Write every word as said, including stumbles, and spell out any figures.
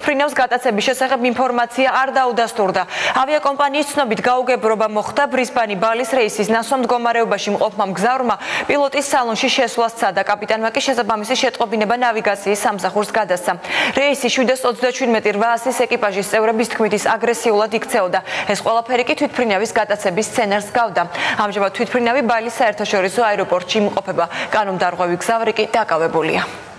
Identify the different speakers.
Speaker 1: თვითმფრინავს გატაცების შესახებ ინფორმაცია არ დაუდასტურდა. ავიაკომპანიის ცნობით გაუგებრობა მოხდა ბრისბანი ბალის რეისის ნასვამ მდგომარეობაში მყოფმა მგზავრმა პილოტის სალონში შესვლა სცადა. კაპიტანმა კი შესაბამისი შეტყობინება ნავიგაციის სამსახურს გადასცა. რეისი შვიდას ოცდაჩვიდმეტი რვაასის ეკიპაჟის წევრების თქმით ის აგრესიულად იქცეოდა. ეს ყველაფერი კი თვითმფრინავის გატაცების სცენარს გავდა. ამჟამად თვითმფრინავი ბალის საერთაშორისო აეროპორტში იმყოფება. კანონდარღვევი გზავრი კი დაკავებულია.